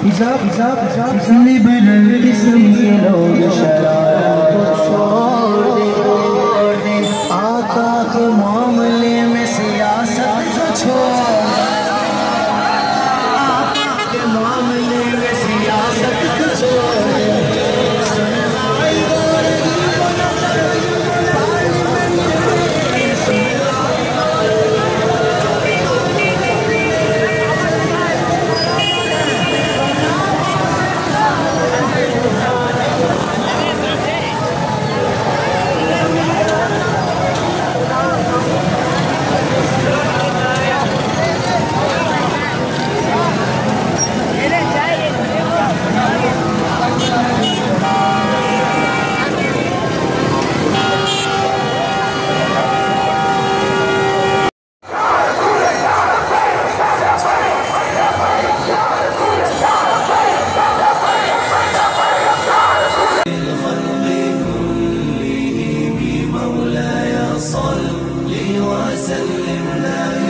Liberal किस्म के लोग शरारत को छोड़ दे, आका के मामले में सियासत को छोड़, आका के मामले में सियासत को छोड़। صل وسلم